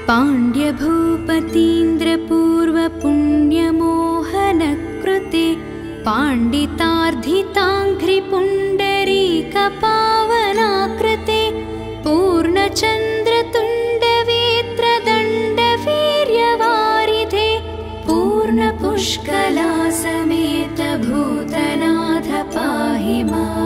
पाण्ड्यभूपतीन्द्रपूर्वपुण्यमोहनकृते पाण्डितार्धिताङ्घ्रिपुण्डरीकपावनाकृते पूर्णचन्द्रतुण्डवेत्रदण्डवीर्यवारिधे पूर्णपुष्कलासमेत भूतनाथ पाहि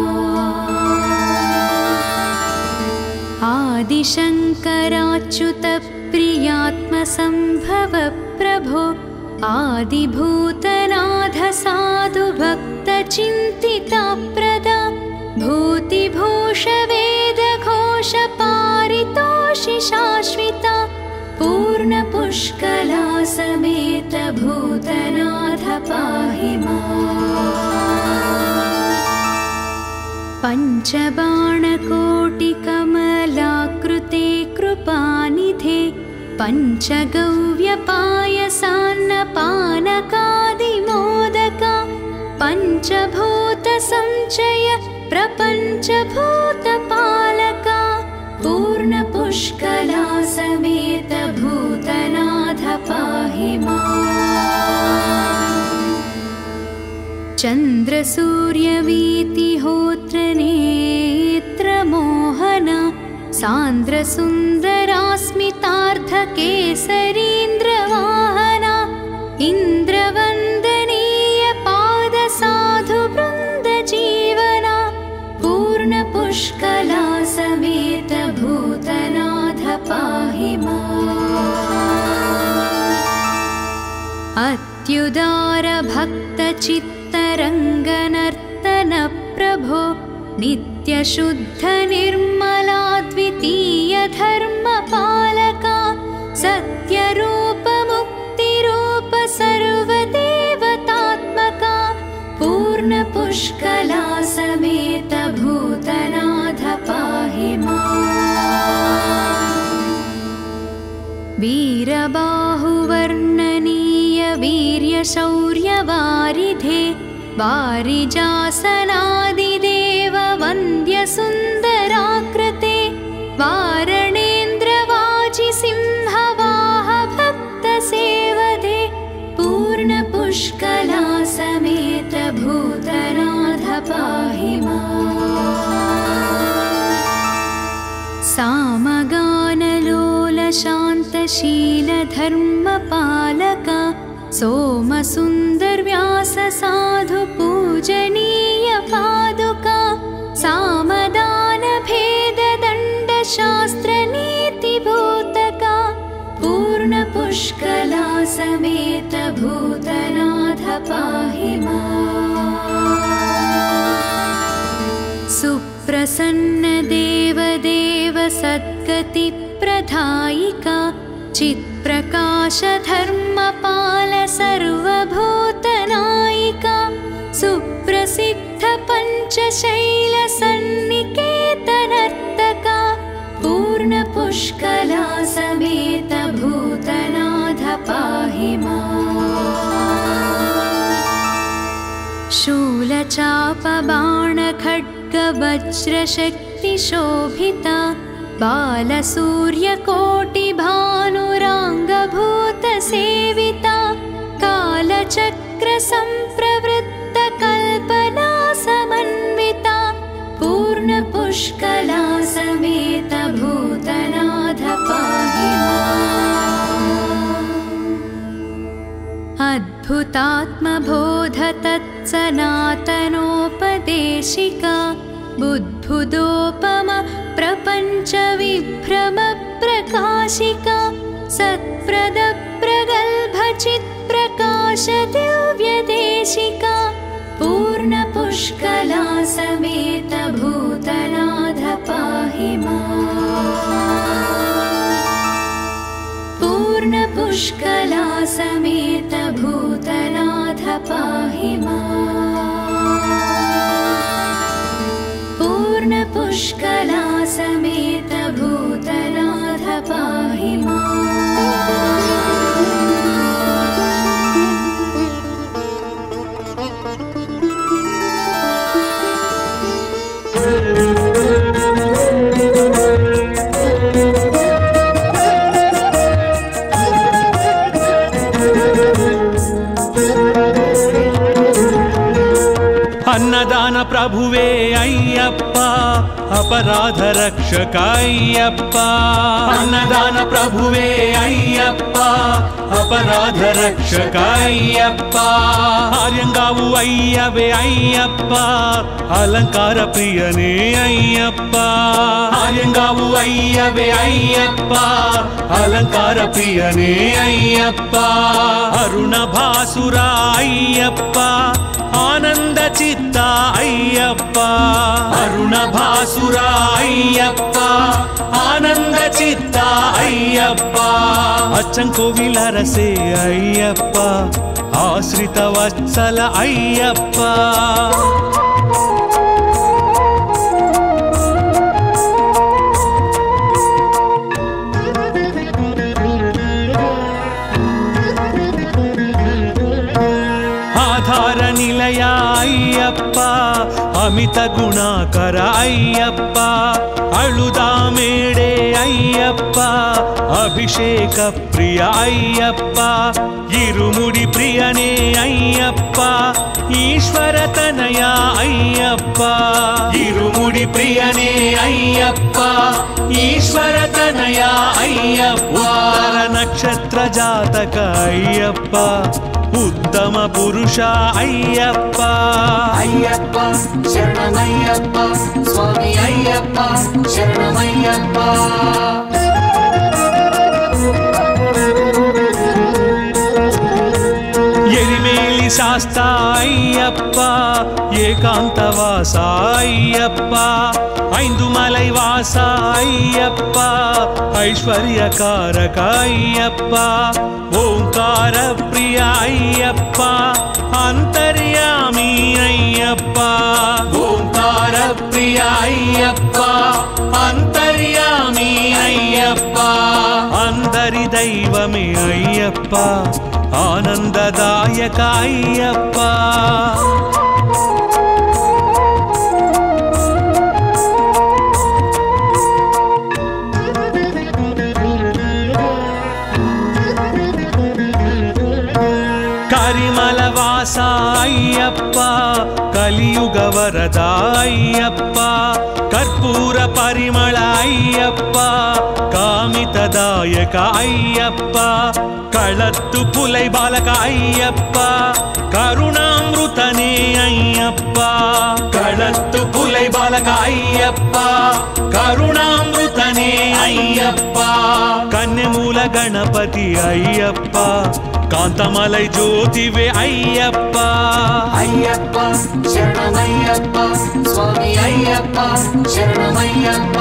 माम्। आदिशङ्कराच्युत प्रियात्मसम्भव प्रभो आदिभूतनाथ साधु भक्तचिन्तिताप्रदा भूतिभूषवेदघोष पारितोषि शाश्विता पूर्णपुष्कला समेत भूतनाथ पाहि माम्। पञ्चबाणकोटिकमलाकृते कृपानिधे पञ्चगव्यपायसान्नपानकादिमोदका पञ्चभूतसञ्चय प्रपञ्चभूतपालका पूर्णपुष्कला समेत भूतनाथ पाहि माम्। चन्द्रसूर्यवीतिहोत्रनेत्रमोहना सान्द्रसुन्दरास्मितार्धकेसरीन्द्रवाहना इन्द्रवन्दनीय पादसाधुवृन्दजीवना पूर्णपुष्कला समेत भूतनाथ पाहि माम्। अत्युदारभक्तचित्तरङ्गनर्तन प्रभो नित्यशुद्धनिर्मलाद्वितीय धर्मपालका सत्यरूपमुक्तिरूप सर्वदेवतात्मका पूर्णपुष्कला समेत भूतनाथ पाहि माम्। वीरबाहुवर्णनीय वीर्यशौर्यवारिधे वारिजासनादिदेव वन्द्यसुन्दराकृते वारणेन्द्रवाजिसिंहवाह भक्तसेवदे पूर्णपुष्कला समेत भूतनाथ पाहि माम्। सामगानलोलशान्तशीलधर्मपालका सोमसुन्दरव्यास साधु पूजनीय पादुका सामदानभेददण्डशास्त्रनीतिभूतका पूर्णपुष्कला समेत भूतनाथ पाहि माम्। सुप्रसन्न देवदेव सद्गतिप्रदायिका चित्प्रकाश धर्मपाल सर्वभूतनायिका सुप्रसिद्ध पञ्चशैल सन्निकेतनर्तका पूर्णपुष्कला समेत भूतनाथ पाहि माम्। शूलचापबाणखड्गवज्रशक्तिशोभिता बालसूर्यकोटिभानुराङ्गभूतसेविता कालचक्रसम्प्रवृत्तकल्पना समन्विता पूर्णपुष्कला समेत भूतनाथ पाहि माम्। अद्भुतात्मबोध तत्सनातनोपदेशिका बुद्बुदोपम प्रपञ्च विभ्रम प्रकाशिका सत्प्रद प्रगल्भ चित्प्रकाश दिव्यदेशिका पूर्णपुष्कला समेत भूतनाथ पाहि माम्। पूर्णपुष्कला समेत भूतनाथ पाहि माम्। पूर्णपुष्कला समेत भूतनाथ पाहि माम्। ప్రభువే అయ్యప్ప అపరాధ రక్షక అయ్యప్ప అన్నదాన ప్రభువే అయ్యప్ప అపరాధ రక్షక అయ్యప్ప ఆర్యంగావు అయ్యవే అయ్యప్ప అలంకార ప్రియనే అయ్యప్ప ఆర్యంగావు అయ్యవే అయ్యప్ప అలంకార ప్రియనే అయ్యప్ప అరుణ భాసుర అయ్యప్ప ఆనంద చిత్త అయ్యప్ప అరుణ భాసుర అయ్యప్ప ఆనంద చిత్త అయ్యప్ప అచ్చంకోవిలరసే అయ్యప్ప ఆశ్రిత వత్సల అయ్యప్ప ఆధార నిలయ అయ్యప్ప అమిత గుణాకర అయ్యప్ప అళుదామేడే అయ్యప్ప అభిషేక ప్రియ అయ్యప్ప ఇరుముడి ప్రియనే అయ్యప్ప ఈశ్వర తనయ అయ్యప్ప ఇరుముడి ప్రియనే అయ్యప్ప ఈశ్వర తనయ అయ్యప్ప నక్షత్ర జాతక అయ్యప్ప ఉత్తమ పురుష అయ్యప్ప అయ్యప్ప శరణమయ్యప్ప స్వామి అయ్యప్ప శరణమయ్యప్ప ఎరిమేలి శాస్త అయ్యప్ప ఏకాంతవాస అయ్యప్ప ఐందుమలై వాస అయ్యప్ప ఐశ్వర్యకారక అయ్యప్ప ఓంకార ప్రియ అయ్యప్ప అంతర్యామి అయ్యప్ప ఓంకార ప్రియ అయ్యప్ప అంతర్యామి అయ్యప్ప అందరి దైవమే అయ్యప్ప ఆనందదాయక అయ్యప్ప కరిమల వాస అయ్యప్ప కలియుగ వరద అయ్యప్ప కర్పూర పరిమళ అయ్యప్ప కామితదాయక అయ్యప్ప కళత్తు పులై బాలక అయ్యప్ప కరుణామృతనే అయ్యప్ప కళత్తు పులై బాలక అయ్యప్ప కరుణామృతనే అయ్యప్ప కన్యమూల గణపతి అయ్యప్ప కాంతమలై జ్యోతివే అయ్యప్ప అయ్యప్ప శరణమయ్యప్ప స్వామి అయ్యప్ప శరణమయ్యప్ప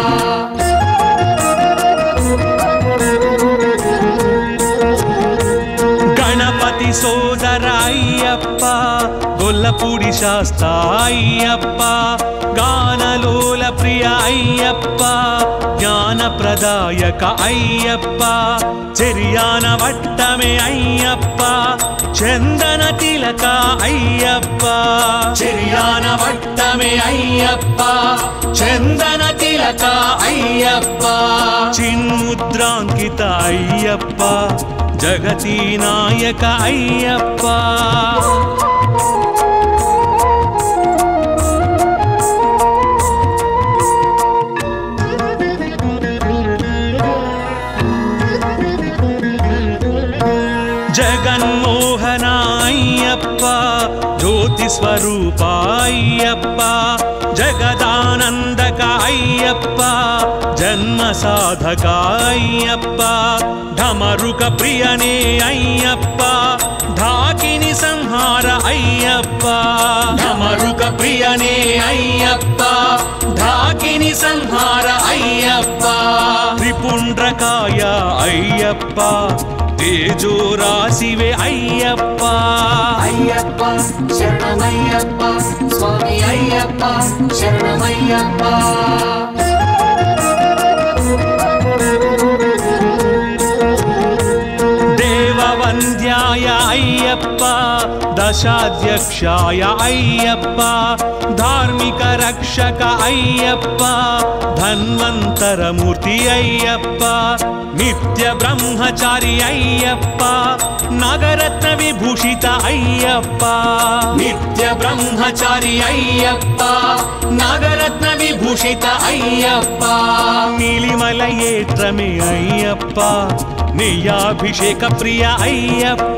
గణపతి సోదర అయ్యప్ప గొల్లపూడి శాస్త అయ్యప్ప గానలోల ప్రియ అయ్యప్ప జ్ఞాన ప్రదాయక అయ్యప్ప చెరియాన వట్టమే అయ్యప్ప చందన తిలక అయ్యప్ప చెరియాన వట్టమే అయ్యప్ప చందన తిలక అయ్యప్ప చిన్ముద్రాంకిత అయ్యప్ప జగతి నాయక అయ్యప్ప జగన్మోహన అయ్యప్ప జ్యోతి స్వరూప అయ్యప్ప జగదానందక అయ్యప్ప జన్మ సాధక అయ్యప్ప ఢమరుక ప్రియనే అయ్యప్ప ఢాకిని సంహార అయ్యప్ప ఢమరుక ప్రియనే అయ్యప్ప ఢాకిని సంహార అయ్యప్ప త్రిపుండ్రకాయ అయ్యప్ప తేజో రాశివే అయ్యప్ప అయ్యప్ప శరణమయ్యప్ప స్వామి అయ్యప్ప శరణమయ్యప్ప దేవవంద్యాయ అయ్యప్ప అయ్యప్ప దశాధ్యక్షాయ అయ్యప్ప ధార్మిక రక్షక అయ్యప్ప ధన్వంతరమూర్తి అయ్యప్ప నిత్య బ్రహ్మచారి అయ్యప్ప నాగరత్న విభూషిత అయ్యప్ప నిత్య బ్రహ్మచారి అయ్యప్ప నాగరత్న విభూషిత అయ్యప్ప నీలిమల ఏట్రమే అయ్యప్ప నెయ్యాభిషేక ప్రియ అయ్యప్ప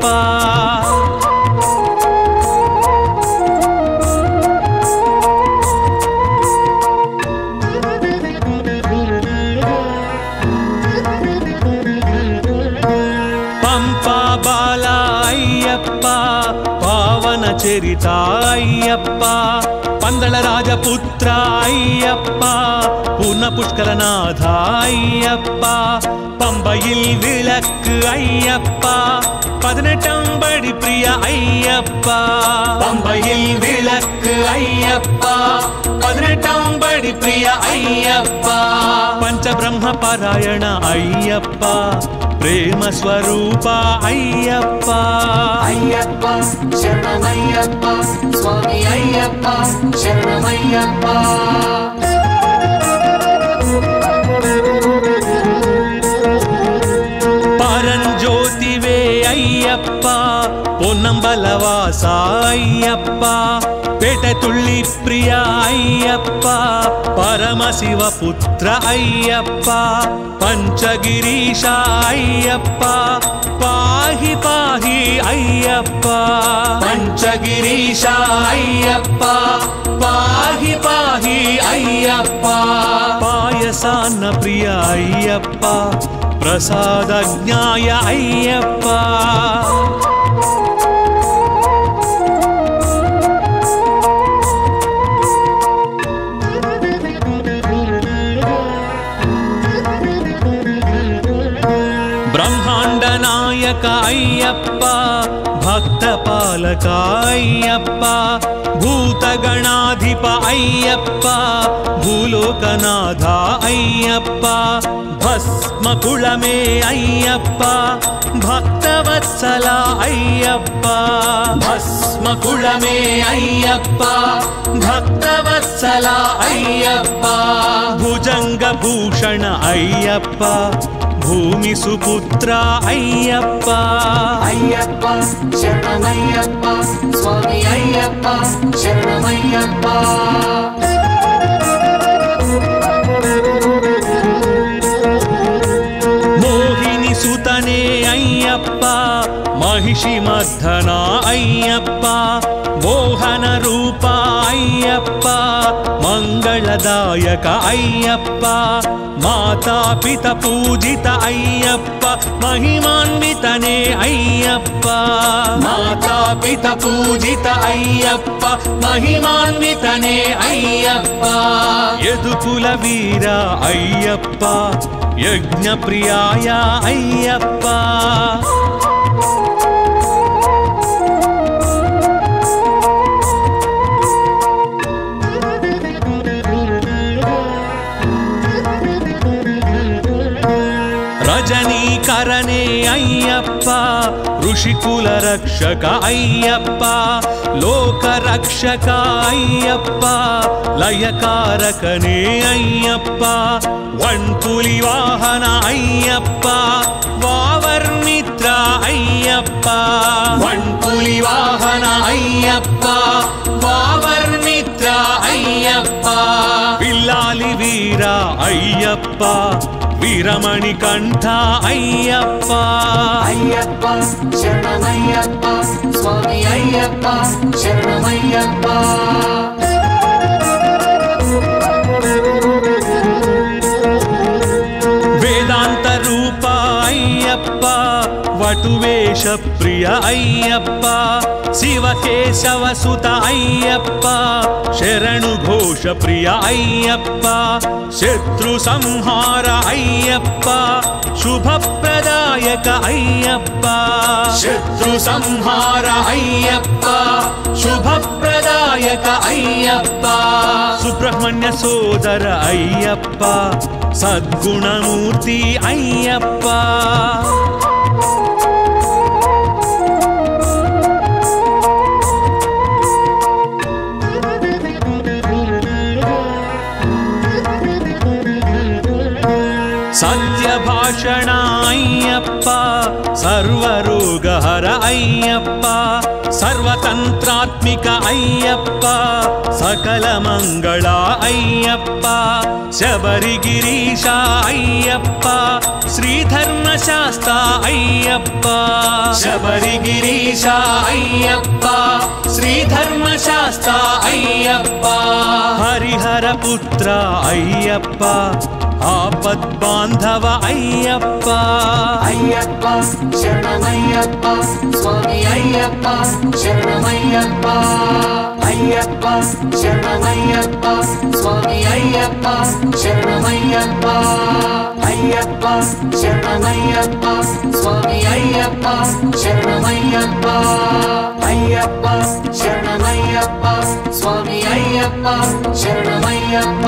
పంపా బాల అయ్యప్ప పావన చరిత అయ్యప్ప పందళ రాజపుత్ర అయ్యప్ప పూర్ణ పుష్కరనాథ అయ్యప్ప పంబയിൽ വിളക്ക് അയ്യപ്പ 18 പടി പ്രിയ അയ്യപ്പ പമ്പയിൽ വിളക്ക് അയ്യപ്പ 18 പടി പ്രിയ അയ്യപ്പ പഞ്ചബ്രഹ്മ പാരായണ അയ്യപ്പ പ്രേമ സ്വരൂപ അയ്യപ്പ അയ്യപ്പ ശരണമയ്യപ്പ സ്വാമി അയ്യപ്പ ശരണമയ്യപ്പ పరంజ్యోతివే అయ్యప్ప పొన్నంబలవాస అయ్యప్ప పేటతుళ్ళి ప్రియ అయ్యప్ప పరమశివ పుత్ర అయ్యప్ప పంచగిరీశ అయ్యప్ప పాహి పాహి అయ్యప్ప పంచగిరీశ అయ్యప్ప పాహి పాహి అయ్యప్ప పాయసాన్న ప్రియ అయ్యప్ప ప్రసాదజ్ఞాయ అయ్యప్ప బ్రహ్మాండ నాయక అయ్యప్ప భక్త పాలక అయ్యప్ప భూతగణాధిప అయ్యప్ప భూలోకనాథ అయ్యప్ప భస్మకుళమే అయ్యప్ప భక్తవత్సల అయ్యప్ప భస్మకుళమే అయ్యప్ప భక్తవత్సల అయ్యప్ప భుజంగ భూషణ అయ్యప్ప భూమి సుపుత్ర అయ్యప్ప అయ్యప్ప శరణమయ్యప్ప స్వామి అయ్యప్ప శరణమయ్యప్ప మోహిని సుతనే అయ్యప్ప మహిషి మర్ధన అయ్యప్ప మోహన రూప అయ్యప్ప మంగళదాయక అయ్యప్ప మాతాపిత పూజిత అయ్యప్ప మహిమాన్వితనే అయ్యప్ప మాతాపిత పూజిత అయ్యప్ప మహిమాన్వితనే అయ్యప్ప యదుకుల వీర అయ్యప్ప యజ్ఞ ప్రియాయ అయ్యప్ప రజనీకరణే అయ్యప్ప ఋషికుల రక్షక అయ్యప్ప లోక రక్షక అయ్యప్ప లయకారకనే అయ్యప్ప వన్పులి వాహన అయ్యప్ప వావర్మిత్ర అయ్యప్ప వన్పులి వాహన అయ్యప్ప వావర్మిత్ర అయ్యప్ప పిల్లాలి వీర అయ్యప్ప వీరమణి కంఠ అయ్యప్ప అయ్యప్ప శరణమయ్యప్ప స్వామి అయ్యప్ప శరణమయ్యప్ప వేదాంత రూప అయ్యప్ప వటువేష ప్రియ అయ్యప్ప శివకేశవ సుత అయ్యప్ప శరణు ఘోష ప్రియ అయ్యప్ప శత్రు సంహార అయ్యప్ప శుభప్రదాయక అయ్యప్ప శత్రు సంహార అయ్యప్ప శుభప్రదాయక అయ్యప్ప సుబ్రహ్మణ్య సోదర అయ్యప్ప సద్గుణమూర్తి सत्यभाषण अय्यप्प सर्वरोगहर अय्यप्प सर्वतन्त्रात्मिक अय्यप्प सकलमङ्गल अय्यप्प शबरिगिरीश अय्यप्प श्रीधर्मशास्त्र अय्यप्प शबरिगिरीश अय्यप्प श्रीधर्मशास्त्र अय्यप्प हरिहरपुत्र अय्यप्प आपद्बान्धव अय्यप्प अय्यप्प शरणमय्यप्प स्वामी अय्यप्प शरणमय्यप्प अय्यप्प शरणमय्यप्प स्वामी अय्यप्प शरणमय्यप्प अय्यप्प शरणमय्यप्प स्वामी अय्यप्प शरणमय्यप्प अय्यप्प शरणमय्यप्प स्वामी अय्यप्प शरणमय्यप्प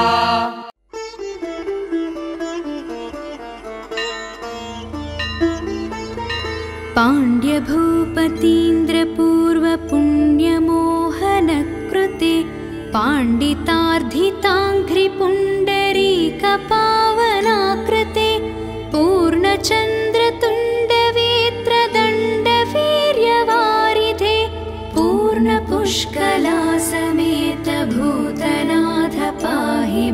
पाण्ड्यभूपतीन्द्रपूर्वपुण्यमोहनकृते पाण्डितार्धिताङ्घ्रिपुण्डरीकपावनाकृते पूर्णचन्द्रतुण्डवेत्रदण्डवीर्यवारिधे पूर्णपुष्कलासमेत भूतनाथ पाहि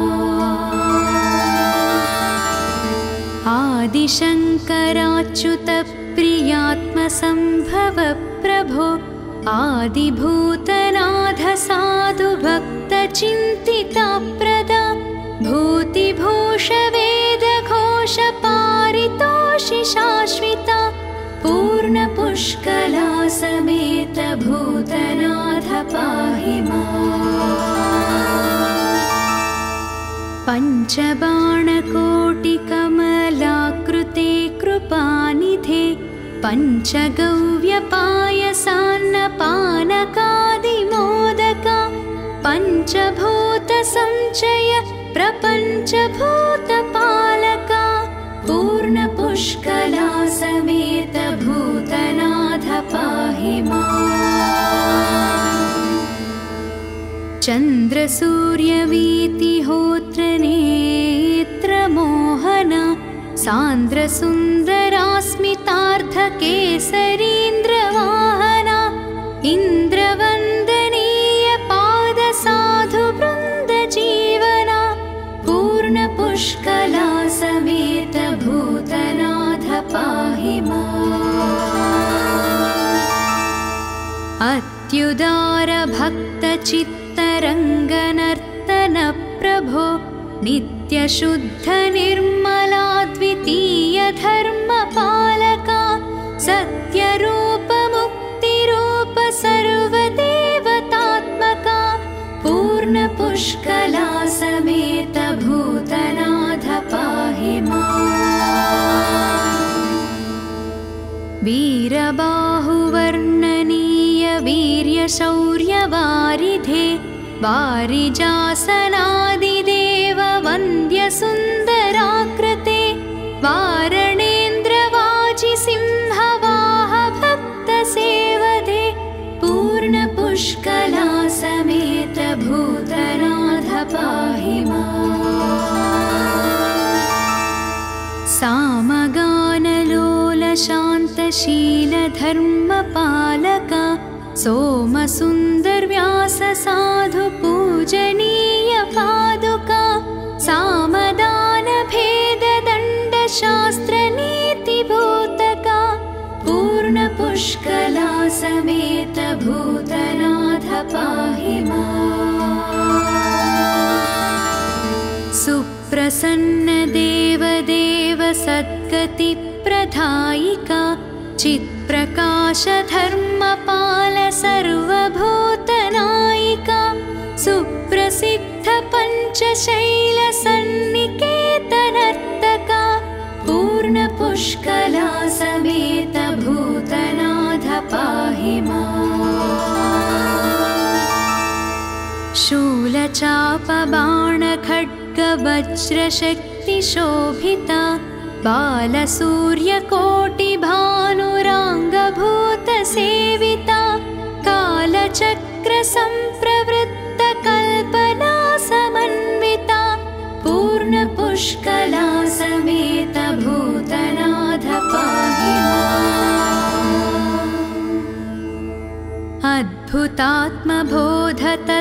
माम्। आदिशङ्कराच्युत प्रियात्मसम्भव प्रभो आदिभूतनाथ साधु भक्त चिन्तिता प्रदा भूतिभूष वेदघोष पारितोषि शाश्विता पूर्णपुष्कला समेत भूतनाथ पाहि माम्। पञ्चबाणकोटिकमलाकृते कृपानिधे पञ्चगव्यपायसान्नपानकादिमोदका पञ्चभूतसञ्चय प्रपञ्चभूतपालका पूर्णपुष्कला समेत भूतनाथ पाहि माम्। चन्द्रसूर्यवीतिहोत्रनेत्रमोहना सान्द्रसुन्दरास्मितार्धकेसरीन्द्रवाहना इन्द्रवन्दनीय पादसाधुवृन्दजीवना पूर्णपुष्कला समेत भूतनाथ पाहि माम्। अत्युदार भक्तचित्तरङ्गनर्तन प्रभो नित्यशुद्ध निर्मलाद्वितीय धर्मपालका सत्यरूप मुक्तिरूप सर्वदेवतात्मका पूर्णपुष्कला समेत भूतनाथ पाहि माम्। वीरबाहुवर्णनीय वीर्यशौर्यवारिधे वारिजासनादिदेव वन्द्यसुन्दराकृते वारणेन्द्रवाजिसिंहवाह भक्तसेवदे पूर्णपुष्कला समेत भूतनाथ पाहि माम्। सामगानलोलशान्तशीलधर्मपालका सोमसुन्दरव्यास साधु पूजनीय पादुका सामदान भेद दण्ड शास्त्र नीतिभूतका पूर्णपुष्कला समेत भूतनाथ पाहि माम्। सुप्रसन्न देवदेव सद्गति प्रदायिका चित्प्रकाश धर्मपाल सर्वभूतनायिका सुप्रसिद्ध पञ्चशैल सन्निकेतनर्तका पूर्णपुष्कला समेत भूतनाथ पाहि माम्। शूलचापबाणखड्गवज्रशक्तिशोभिता बालसूर्यकोटिभानुराङ्गभूतसेविता कालचक्रसम्प्रवृत्तकल्पना समन्विता पूर्णपुष्कला अद्भुतात्मबोध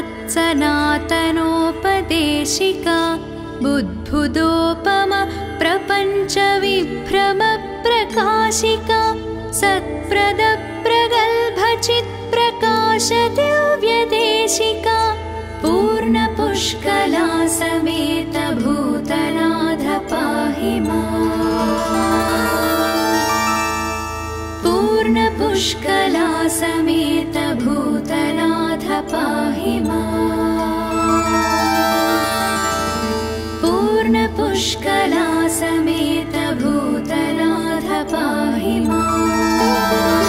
तत्सनातनोपदेशिका बुद्बुदोपम प्रपञ्च विभ्रम प्रकाशिका सत्प्रद प्रगल्भ चित्प्रकाश दिव्यदेशिका पूर्णपुष्कला समेत भूतनाथ पाहि माम्। पूर्णपुष्कला समेत भूतनाथ पाहि माम्। पूर्णपुष्कला समेत भूतनाथ पाहि माम्।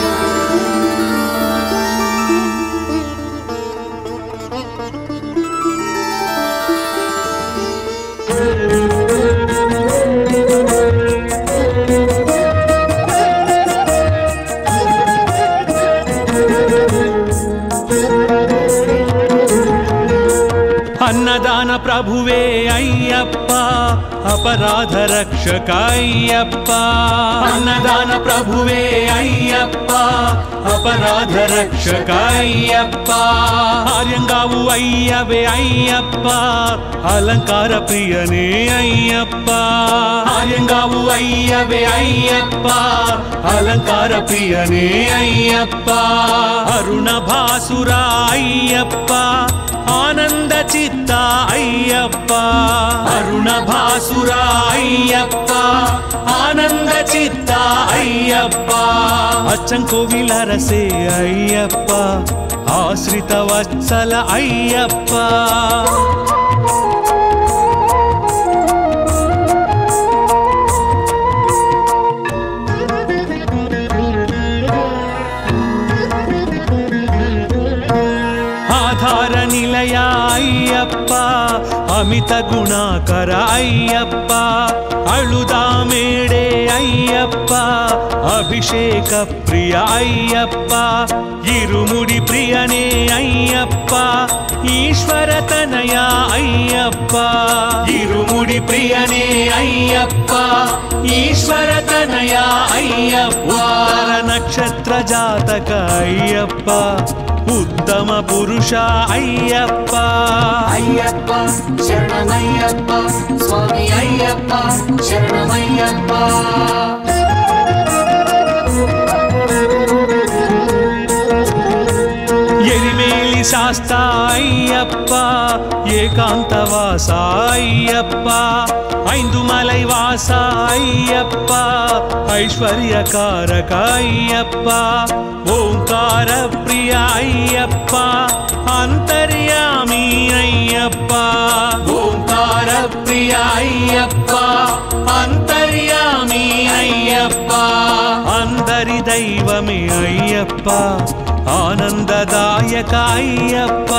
अन्नदान प्रभुवे अय्यप्पा अपराध रक्षक अय्यप्पा अन्नदान प्रभुवे अय्यप्पा अपराध रक्षक अय्यप्पा आर्यंगावु अय्यवे अय्यप्पा अलंकार प्रियने अय्यप्पा आर्यंगावु अय्यवे अय्यप्पा अलंकार प्रियने अय्यप्पा अरुण भासुरा अय्यप्पा आनंद चित्ता अय्यप्पा अरुण भासुरा अय्यप्पा आनंद चित्ता अय्यप्पा अच्चंकोविल रसे अय्यप्पा आश्रित वत्सल अय्यप्पा निलया अय्यप्पा अमित गुणाकर अय्यप्पा अळुदा मेडे अय्यप्पा अभिषेक प्रिय अय्यप्पा इरुमुडी प्रियने अय्यप्पा ईश्वर तनया अय्यप्पा इरुमुडी प्रियने अय्यप्पा ईश्वर तनया अय्यप्पा नक्षत्र जातक अय्यप्पा उत्तम पुरुष अय्यप्पा अय्यप्पा शरणमय्यप्पा स्वामी अय्यप्पा शरणमय्यप्पा एरिमेली शास्ता अय्यप्पा एकांतवास अय्यप्पा ऐंदुमलै वास अय्यप्पा ऐश्वर्यकारक अय्यप्पा ओंकार प्रिय अय्यप्पा अंतर्यामी अय्यप्पा ओंकार प्रिय अय्यप्पा अंतर्यामी अय्यप्पा अंदरि दैवमे अय्यप्पा आनंददायक अय्यप्पा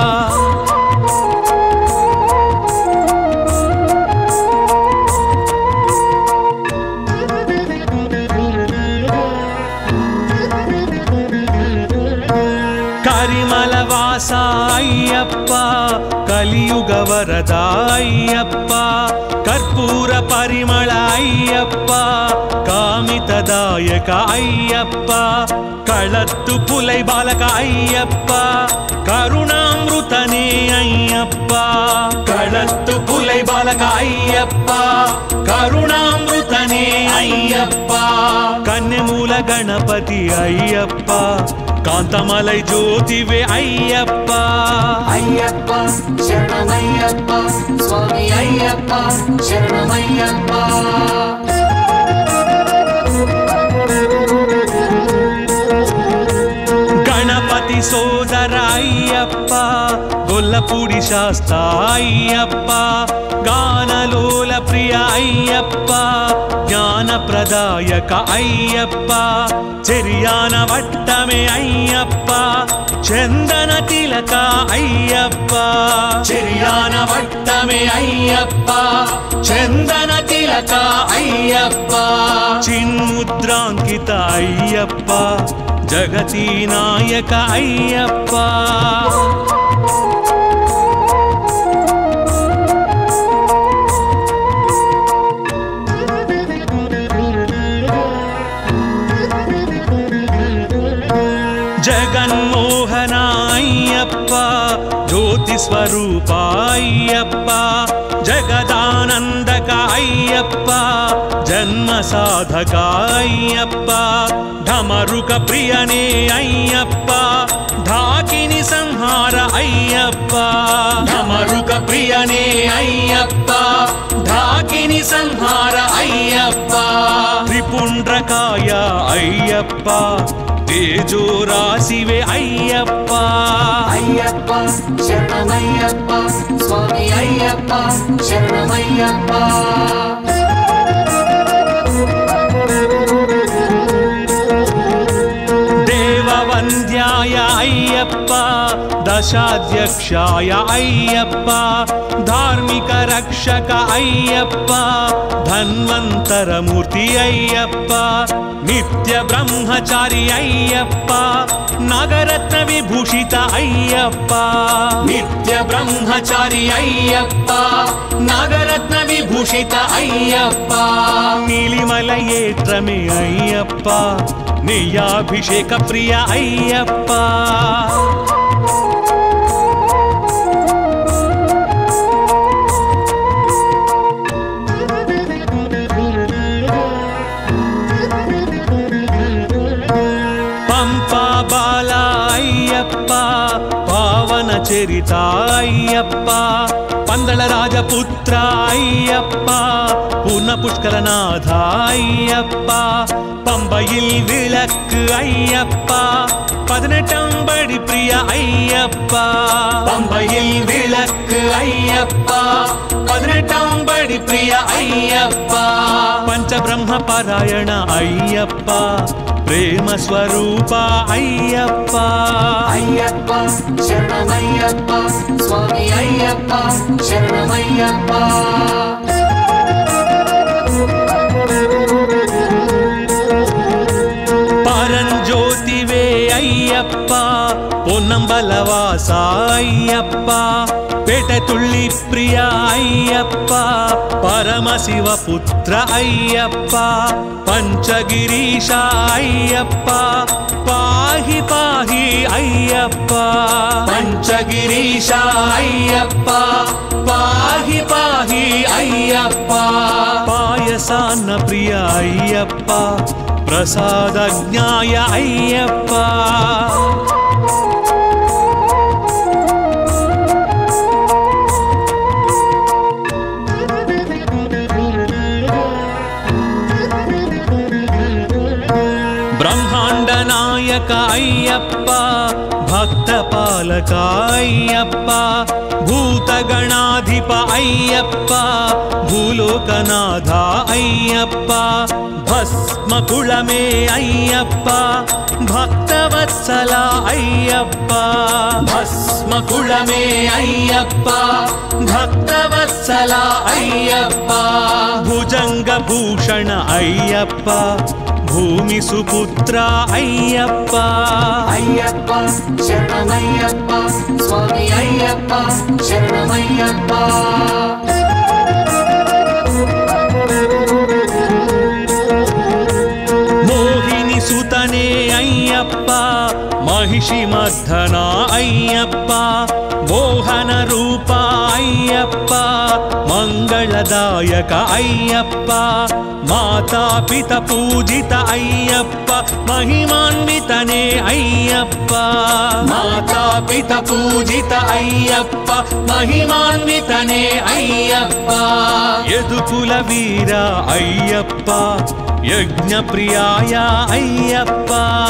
करिमलवास अय्यप्पा कलियुग वरद अय्यप्पा कर्पूर परिमळ अय्यप्पा कामितदायक अय्यप्पा कळत्तु पुलै बालक अय्यप्पा करुणामृतने अय्यप्पा कळत्तु पुलै बालक अय्यप्पा करुणामृतने अय्यप्पा कन्यमूल गणपति अय्यप्पा कांतमलै ज्योतिवे अय्यप्पा अय्यप्पा शरणमय्यप्पा स्वामी अय्यप्पा शरणमय्यप्पा गणपति सोदर अय्यप्पा गोल्लपूडी शास्ता अय्यप्पा गानलोल प्रिय अय्यप्पा ज्ञानप्रदायक अय्यप्पा चेरियान वट्टमे अय्यप्पा चंदन तिलक अय्यप्पा चेरियान वट्टमे अय्यप्पा चंदन तिलक अय्यप्पा चिन्मुद्रांकित अय्यप्पा जगती नायक अय्यप्पा जगन्मोहन స్వరూప అయ్యప్ప జగదానందక అయ్యప్ప జన్మ సాధక అయ్యప్ప ఢమరుక ప్రియనే అయ్యప్ప ఢాకిని సంహార అయ్యప్ప ఢమరుక ప్రియనే అయ్యప్ప ఢాకిని సంహార అయ్యప్ప త్రిపుండ్రకాయ అయ్యప్ప తేజో రాశివే అయ్యప్ప అయ్యప్ప శరణమయ్యప్ప స్వామి అయ్యప్ప శరణమయ్యప్ప దేవవంద్యాయ అయ్యప్ప దశాధ్యక్షాయ అయ్యప్ప ధార్మిక రక్షక అయ్యప్ప ధన్వంతరమూర్తి అయ్యప్ప నిత్య బ్రహ్మచారి అయ్యప్ప నాగరత్న విభూషిత అయ్యప్ప నిత్య బ్రహ్మచారి అయ్యప్ప నాగరత్న విభూషిత అయ్యప్ప నీలిమల ఏట్రమే అయ్యప్ప నెయ్యాభిషేక ప్రియ అయ్యప్ప పంపా బాల అయ్యప్ప పావన చరిత అయ్యప్ప పందళ రాజపుత్ర అయ్యప్ప పూర్ణ పుష్కరనాథ అయ్యప్ప பம்பையில் விளக்கு ஐயப்பா 18 படி பிரிய ஐயப்பா பம்பையில் விளக்கு ஐயப்பா 18 படி பிரிய ஐயப்பா பஞ்சபிரம்ம பாராயண ஐயப்பா ప్రేమ స్వరూప అయ్యప్ప అయ్యప్ప శరణమయ్యప్ప స్వామి అయ్యప్ప శరణమయ్యప్ప పరంజ్యోతివే అయ్యప్ప పొన్నంబలవాస అయ్యప్ప పేటతుళ్ళి ప్రియ అయ్యప్ప పరమశివ పుత్ర అయ్యప్ప పంచగిరీశ అయ్యప్ప పాహి పాహి అయ్యప్ప పంచగిరీశ అయ్యప్ప పాహి పాహి అయ్యప్ప పాయసాన్న ప్రియ అయ్యప్ప ప్రసాదజ్ఞాయ అయ్యప్ప బ్రహ్మాండ నాయక అయ్యప్ప భక్త పాలక అయ్యప్ప భూతగణాధిప అయ్యప్ప భూలోకనాథ అయ్యప్ప భస్మకుళమే అయ్యప్ప భక్తవత్సల అయ్యప్ప భస్మకుళమే అయ్యప్ప భక్తవత్సల అయ్యప్ప భుజంగ భూషణ అయ్యప్ప భూమి సుపుత్ర అయ్యప్ప అయ్యప్ప శరణమయ్యప్ప స్వామి అయ్యప్ప శరణమయ్యప్ప మోహిని సుతనే అయ్యప్ప మహిషి మర్ధన అయ్యప్ప మోహన రూప అయ్యప్ప మంగళదాయక అయ్యప్ప మాతాపిత పూజిత అయ్యప్ప మహిమాన్వితనే అయ్యప్ప మాతాపిత పూజిత అయ్యప్ప మహిమాన్వితనే అయ్యప్ప యదుకుల వీర అయ్యప్ప యజ్ఞ ప్రియాయ అయ్యప్ప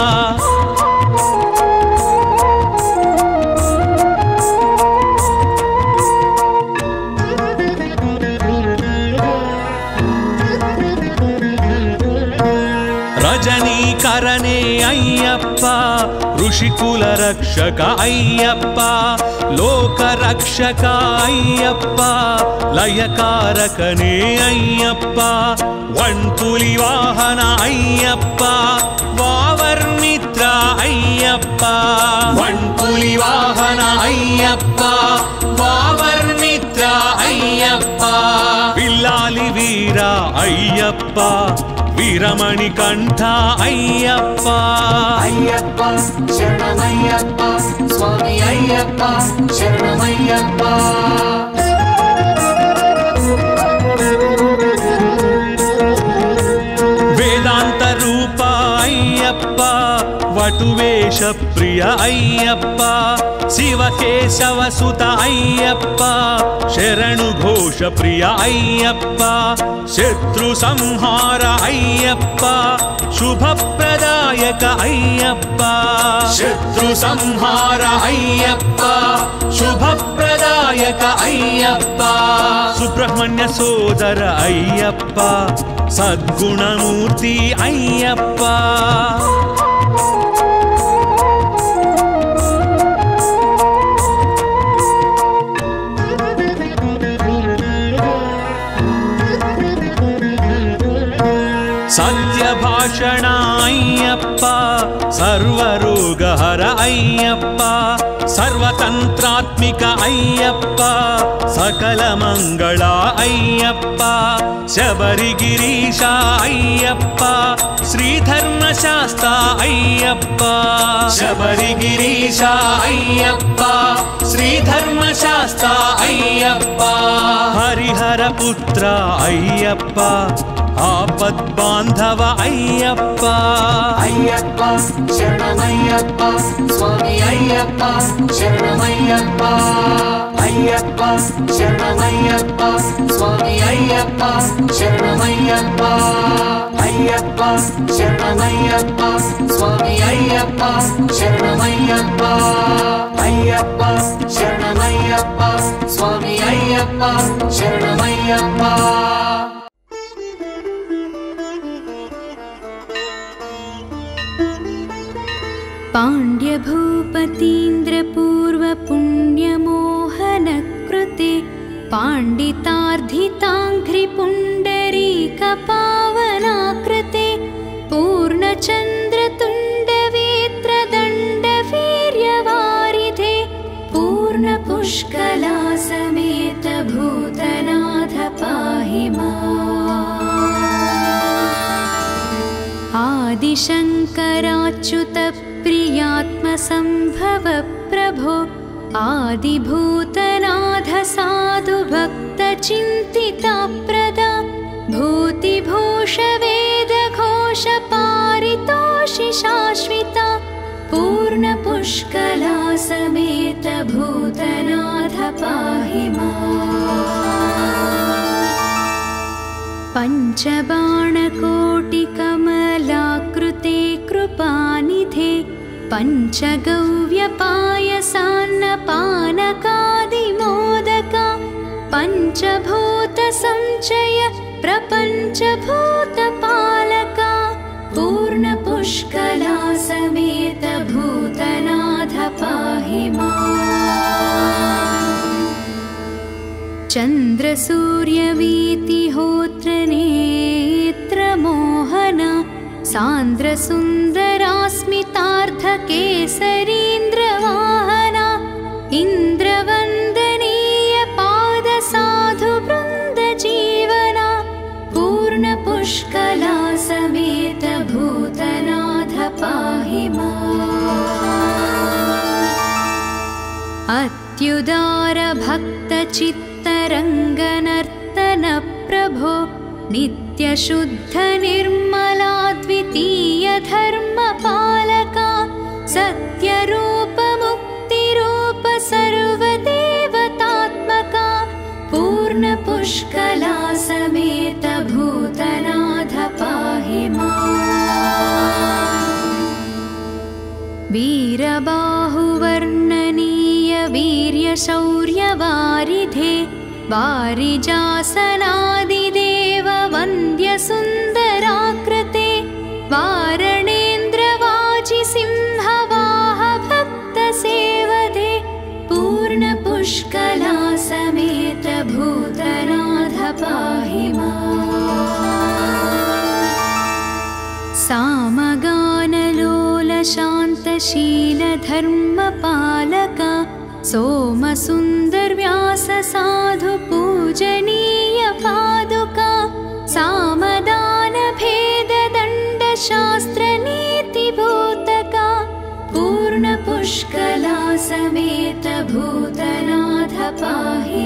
రజనీకరణే అయ్యప్ప ఋషికుల రక్షక అయ్యప్ప లోక రక్షక అయ్యప్ప లయకారకనే అయ్యప్ప వణ్పులి వాహన అయ్యప్ప వావర్మిత్ర అయ్యప్ప వణ్పులి వాహన అయ్యప్ప వావర్మిత్ర అయ్యప్ప విల్లాలి వీర అయ్యప్ప వీరమణికంఠ అయ్యప్ప అయ్యప్ప శరణమయ్యప్ప స్వామి అయ్యప్ప శరణమయ్యప్ప వేదాంత రూప అయ్యప్ప వటువేష ప్రియ అయ్యప్ప శివకేశవ సుత అయ్యప్ప శరణు ఘోష ప్రియ అయ్యప్ప శత్రు సంహార అయ్యప్ప శుభప్రదాయక అయ్యప్ప శత్రు సంహార అయ్యప్ప శుభప్రదాయక అయ్యప్ప సుబ్రహ్మణ్య సోదర అయ్యప్ప సద్గుణమూర్తి అయ్యప్ప సత్యభాషణ అయ్యప్ప సర్వరోగహర అయ్యప్ప సర్వతంత్రాత్మిక అయ్యప్ప సకల మంగళ అయ్యప్ప శబరిగిరీశ అయ్యప్ప శ్రీధర్మశాస్త్ర అయ్యప్ప శబరిగిరీశ అయ్యప్ప శ్రీధర్మశాస్త్ర అయ్యప్ప హరిహర పుత్ర అయ్యప్ప ఆపద్బాంధవ అయ్యప్ప అయ్యప్ప శరణమయ్యప్ప స్వామి అయ్యప్ప శరణమయ్యప్ప అయ్యప్ప శరణమయ్యప్ప స్వామి అయ్యప్ప శరణమయ్యప్ప అయ్యప్ప శరణమయ్యప్ప స్వామి అయ్యప్ప శరణమయ్యప్ప అయ్యప్ప శరణమయ్యప్ప స్వామి అయ్యప్ప శరణమయ్యప్ప पाण्ड्यभूपतीन्द्रपूर्वपुण्यमोहनकृते पाण्डितार्धिताङ्घ्रिपुण्डरीकपावनाकृते पूर्णचन्द्रतुण्डवेत्रदण्डवीर्यवारिधे पूर्णपुष्कलासमेत भूतनाथ पाहि माम् आदिशङ्कराच्युत प्रियात्मसम्भव प्रभो आदिभूतनाथ साधु भक्तचिन्तिताप्रदा भूतिभूषवेदघोष पारितोषि शाश्विता पूर्णपुष्कला समेत भूतनाथ पाहि माम् पञ्चबाणकोटिकमलाकृते कृपानिधे पञ्चगव्यपायसान्नपानकादिमोदका पञ्चभूतसञ्चय प्रपञ्चभूतपालका पूर्णपुष्कला समेत भूतनाथ पाहि माम् चन्द्रसूर्यवीतिहोत्रनेत्रमोहना सान्द्रसुन्दरास्मितार्धकेसरीन्द्रवाहना इन्द्रवन्दनीय पादसाधुवृन्दजीवना पूर्णपुष्कला समेत भूतनाथ पाहि माम् अत्युदारभक्तचित्तरङ्गनर्तन प्रभो नित्यशुद्धनिर्मलाद्वितीय धर्मपालका सत्यरूपमुक्तिरूप सर्वदेवतात्मका पूर्णपुष्कला समेत भूतनाथ पाहि माम् वीरबाहुवर्णनीय वीर्यशौर्यवारिधे वारिजासनादिदेव वन्द्यसुन्दराकृते वारणेन्द्रवाजिसिंहवाह भक्तसेवदे पूर्णपुष्कला समेत भूतनाथ पाहि माम् सामगानलोलशान्तशीलधर्मपालका सोमसुन्दरव्याससाधु पूजनीय पादुका सामदानभेद पाहि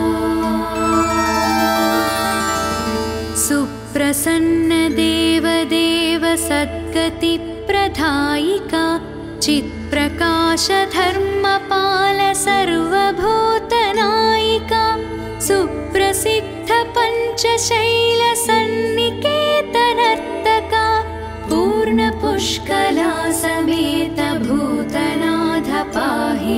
माम् सुप्रसन्न देवदेव सद्गतिप्रदायिका चित्प्रकाश धर्मपाल सर्वभूतनायिका सुप्रसिद्ध पञ्चशैल सन्निकेतनर्तका पूर्णपुष्कला समेत भूतनाथ पाहि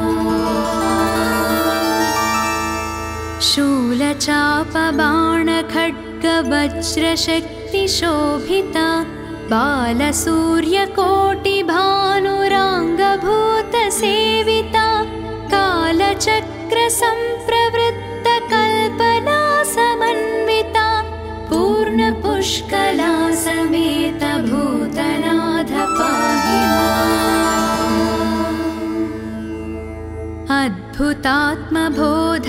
माम् शूलचापबाणखड्गवज्रशक्तिशोभिता बालसूर्यकोटिभानुराङ्गभूतसेविता कालचक्रसम्प्रवृत्तकल्पना समन्विता पूर्णपुष्कला समेत भूतनाथ पाहि माम् अद्भुतात्मबोध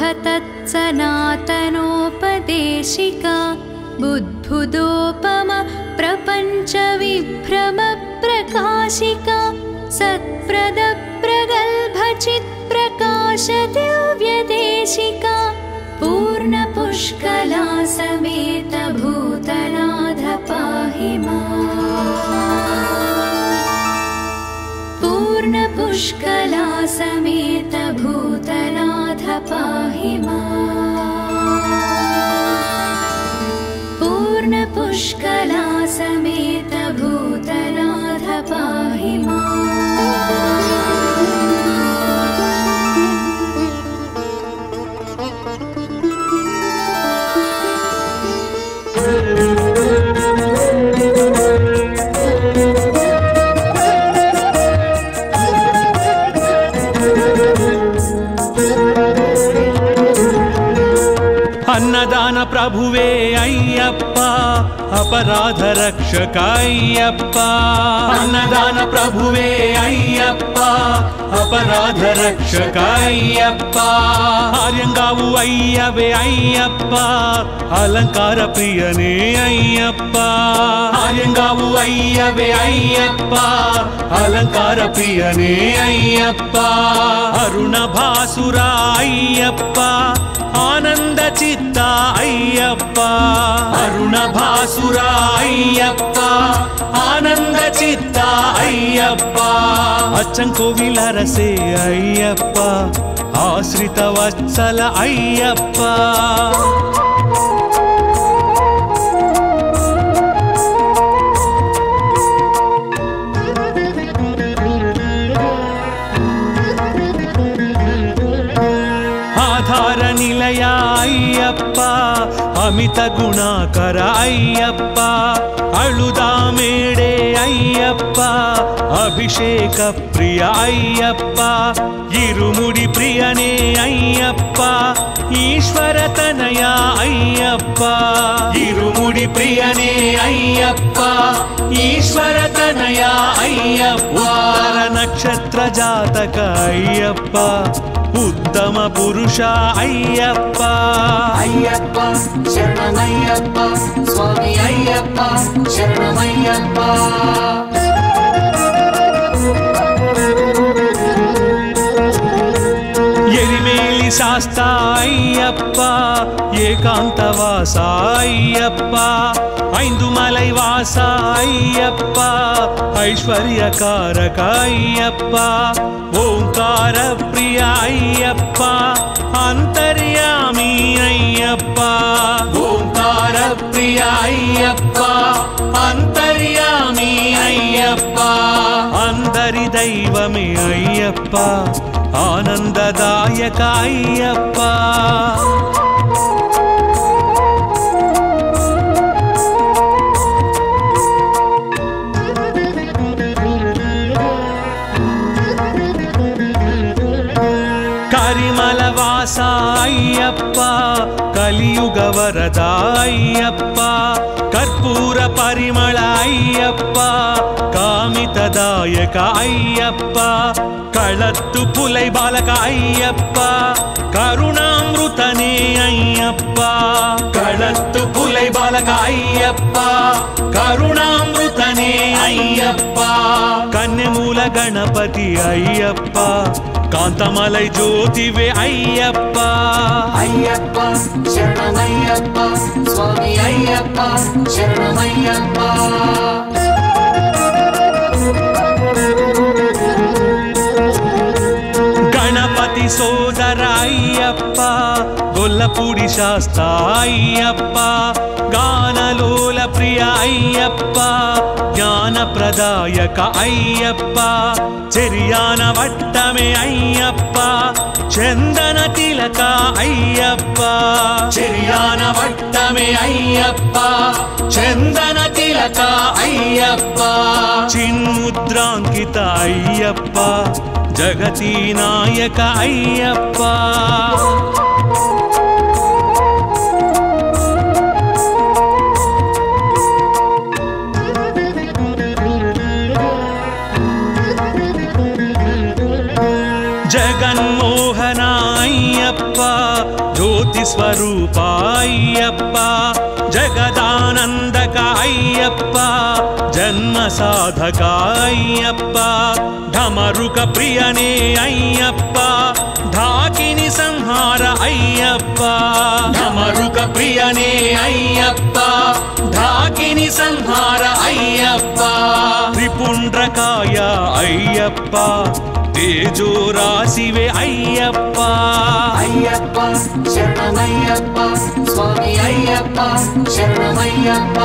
तत्सनातनोपदेशिका बुद्बुदोपम प्रपञ्च विभ्रम प्रकाशिका सत्प्रद प्रगल्भ चित्प्रकाश दिव्यदेशिका पूर्णपुष्कला समेत भूतनाथ पाहि माम् पूर्णपुष्कला समेत भूतनाथ पाहि माम् पूर्णपुष्कला समेत भूतनाथ पाहि माम् అన్నదాన ప్రభువే అయ్యప్ప अपराध रक्षक अय्यप्पा अन्नदान प्रभुवे अय्यप्पा अपराध रक्षक अय्यप्पा आर्यंगावु अय्यवे अय्यप्पा अलंकार प्रियने अय्यप्पा आर्यंगावु अय्यवे अय्यप्पा अलंकार प्रियने अय्यप्पा अरुण भासुरा अय्यप्पा आनंद चित्ता अय्यप्पा अरुण भासुरा अय्यप्पा आनंद चित्ता अय्यप्पा अच्चंकोविल रसे अय्यप्पा आश्रित वत्सल अय्यप्पा आधार निलय अय्यप्पा अमित गुणाकर अय्यप्पा अळुदा मेडे अय्यप्पा अभिषेक प्रिय अय्यप्पा इरुमुडी प्रियने अय्यप्पा ईश्वर तनया अय्यप्पा इरुमुडी प्रियने अय्यप्पा ईश्वर तनया अय्यप्पा नक्षत्र जातक अय्यप्पा उत्तम पुरुष अय्यप्पा अय्यप्पा शरणमय्यप्पा स्वामी अय्यप्पा शरणमय्यप्पा एरिमेली शास्ता अय्यप्पा एकांतवासा अय्यप्पा ऐंदुमलै वासा अय्यप्पा ऐश्वर्यकारक अय्यप्पा ओंकार प्रिय अय्यप्पा अंतर्यामी अय्यप्पा ओंकार प्रिय अय्यप्पा अंतर्यामी अय्यप्पा अंदरि दैवमे अय्यप्पा आनंददायक अय्यप्पा करिमलवासा अय्यप्पा कलियुग वरदा अय्यप्पा कर्पूर परिमळ अय्यप्पा कामितदायक अय्यप्पा कळत्तु पुलै बालक अय्यप्पा करुणामृतने अय्यप्पा कळत्तु पुलै बालक अय्यप्पा करुणामृतने अय्यप्पा कन्यमूल గణపతి అయ్యప్ప కాంతమలై జ్యోతివే అయ్యప్ప అయ్యప్ప శరణమయ్యప్ప స్వామి అయ్యప్ప శరణమయ్యప్ప గణపతి సోదర అయ్యప్ప గొల్లపూడి శాస్త అయ్యప్ప గానలోల ప్రియ అయ్యప్ప జ్ఞానప్రదాయక అయ్యప్ప చెరియాన వట్టమే అయ్యప్ప చందన తిలక అయ్యప్ప చెరియాన వట్టమే అయ్యప్ప చందన తిలక అయ్యప్ప చిన్ముద్రాంకిత అయ్యప్ప జగతి నాయక అయ్యప్ప జగన్మోహన అయ్యప్ప జ్యోతి స్వరూప అయ్యప్ప జగదానందక అయ్యప్ప జన్మ సాధక అయ్యప్ప ఢమరుక ప్రియనే అయ్యప్ప ఢాకిని సంహార అయ్యప్ప ఢమరుక ప్రియనే అయ్యప్ప ఢాకిని సంహార అయ్యప్ప త్రిపుండ్రకాయ అయ్యప్ప తేజో రాశివే అయ్యప్ప అయ్యప్ప శరణమయ్యప్ప స్వామి అయ్యప్ప శరణమయ్యప్ప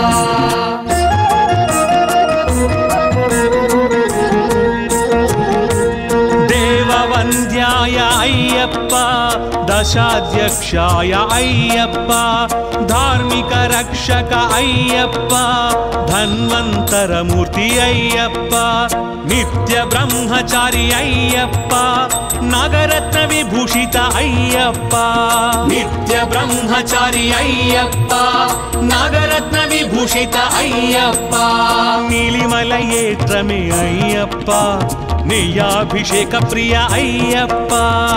దేవవంద్యాయ అయ్యప్ప దశాధ్యక్షాయ అయ్యప్ప ధార్మిక రక్షక అయ్యప్ప ధన్వంతరమూర్తి అయ్యప్ప నిత్య బ్రహ్మచారి అయ్యప్ప నగరత్న విభూషిత అయ్యప్ప నిత్య బ్రహ్మచారి అయ్యప్ప నగరత్న విభూషిత అయ్యప్ప నీలిమల ఏత్రమే అయ్యప్ప నియాభిషేక ప్రియ అయ్యప్ప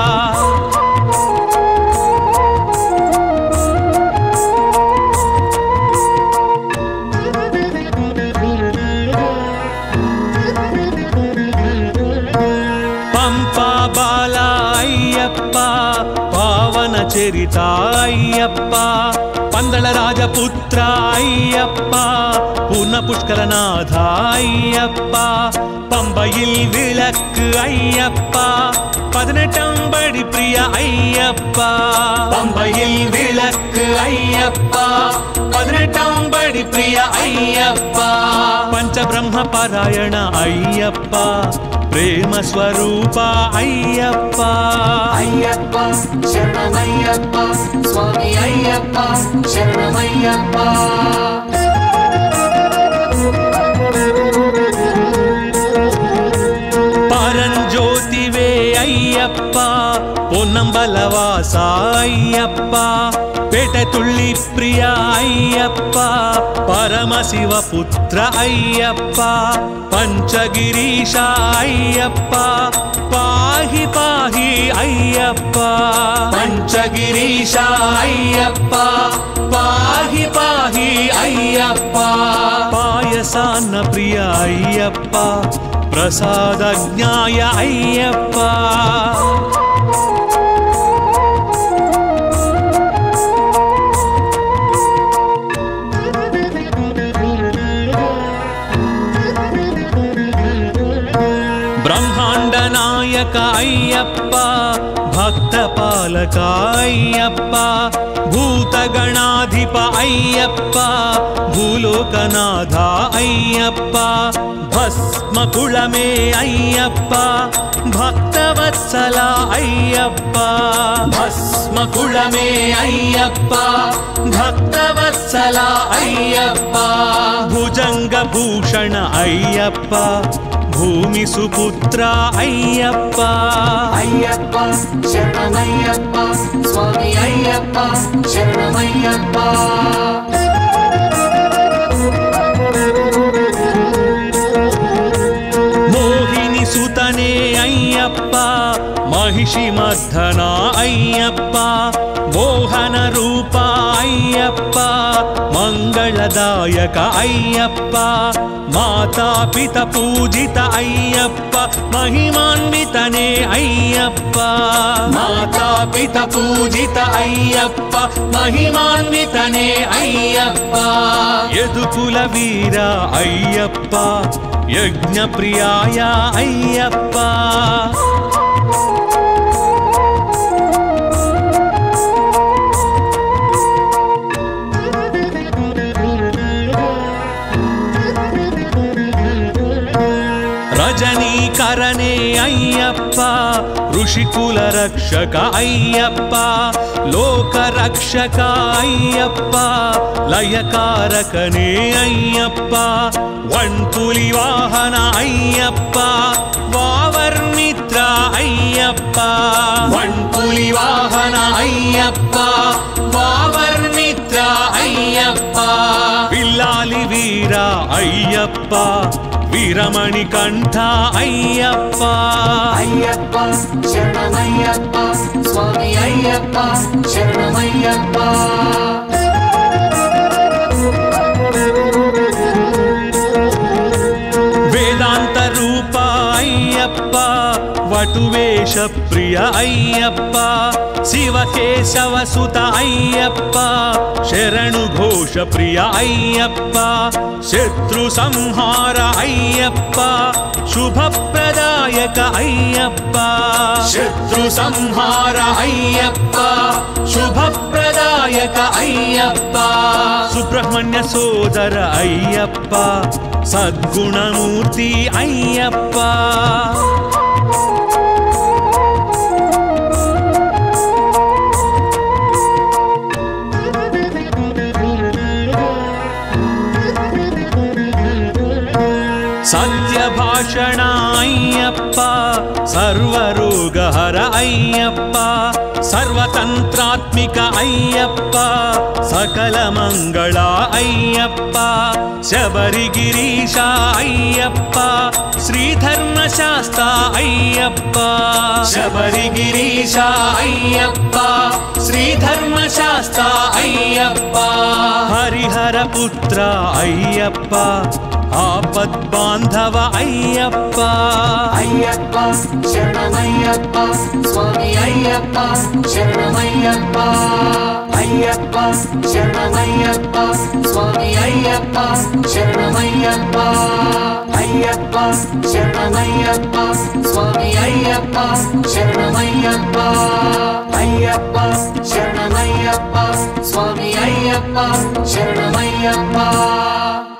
పంపా బాల అయ్యప్ప పావన చరిత అయ్యప్ప పందల రాజపుత్ర అయ్యప్ప పూర్ణ పుష్కలనాథ అయ్యప్ప பம்பையில் விளக்கு ஐயப்பா 18 படி பிரிய ஐயப்பா பம்பையில் விளக்கு ஐயப்பா 18 படி பிரிய ஐயப்பா பஞ்சபிரம்ம பாராயண ஐயப்பா ప్రేమ స్వరూప అయ్యప్ప అయ్యప్ప శరణమయ్యప్ప స్వామి అయ్యప్ప శరణమయ్యప్ప పరంజ్యోతివే అయ్యప్ప పొన్నంబలవాస అయ్యప్ప పేటతుళ్ళి ప్రియ అయ్యప్ప పరమశివ పుత్ర అయ్యప్ప పంచగిరీశ అయ్యప్ప పాహి పాహి అయ్యప్ప పంచగిరీశ అయ్యప్ప పాహి పాహి అయ్యప్ప పాయసాన్న ప్రియ అయ్యప్ప ప్రసాదజ్ఞాయ అయ్యప్ప బ్రహ్మాండ నాయక అయ్యప్ప భక్త పాలక అయ్యప్ప భూతగణాధిప అయ్యప్ప భూలోకనాథ అయ్యప్ప భస్మకుళమే అయ్యప్ప భక్తవత్సల అయ్యప్ప భస్మకుళమే అయ్యప్ప భక్తవత్సల అయ్యప్ప భుజంగ భూషణ అయ్యప్ప భూమి సుపుత్ర అయ్యప్ప అయ్యప్ప శరణమయ్యప్ప స్వామి అయ్యప్ప శరణమయ్యప్ప మోహిని సుతనే అయ్యప్ప మహిషి మర్ధన అయ్యప్ప మోహన రూప అయ్యప్ప మంగళ మంగళదాయక అయ్యప్ప మాతాపిత పూజిత అయ్యప్ప మహిమాన్వితనే అయ్యప్ప మాతాపిత పూజిత అయ్యప్ప మహిమాన్వితనే అయ్యప్ప యదుకుల వీర అయ్యప్ప యజ్ఞప్రియాయ అయ్యప్ప రజనీకరణే అయ్యప్ప ఋషికుల రక్షక అయ్యప్ప లోక రక్షక అయ్యప్ప లయకారకనే అయ్యప్ప వన్పులి వాహన అయ్యప్ప వావర్మిత్ర అయ్యప్ప వన్పులి వాహన అయ్యప్ప వావర్మిత్ర అయ్యప్ప విల్లాలి వీర అయ్యప్ప వీరమణి కంఠ అయ్యప్ప అయ్యప్ప శరణమయ్యప్ప స్వామి అయ్యప్ప శరణమయ్యప్ప వేదాంత రూప అయ్యప్ప వటువేష ప్రియ అయ్యప్ప శివకేశవ సుత అయ్యప్ప శరణు ఘోష ప్రియ అయ్యప్ప శత్రు సంహార అయ్యప్ప శుభప్రదాయక అయ్యప్ప శత్రు సంహార అయ్యప్ప శుభప్రదాయక అయ్యప్ప సుబ్రహ్మణ్య సోదర అయ్యప్ప సద్గుణమూర్తి అయ్యప్ప సత్యభాషణ అయ్యప్ప సర్వరోగహర అయ్యప్ప సర్వతంత్రాత్మిక అయ్యప్ప సకల మంగళ అయ్యప్ప శబరిగిరీశ అయ్యప్ప శ్రీధర్మశాస్త అయ్యప్ప శబరిగిరీశ అయ్యప్ప శ్రీధర్మశాస్త అయ్యప్ప హరిహర పుత్ర అయ్యప్ప ఆపద్బాంధవ అయ్యప్ప అయ్యప్ప శరణమయ్యప్ప స్వామి అయ్యప్ప శరణమయ్యప్ప అయ్యప్ప శరణమయ్యప్ప స్వామి అయ్యప్ప శరణమయ్యప్ప అయ్యప్ప శరణమయ్యప్ప స్వామి అయ్యప్ప శరణమయ్యప్ప అయ్యప్ప శరణమయ్యప్ప స్వామి అయ్యప్ప శరణమయ్యప్ప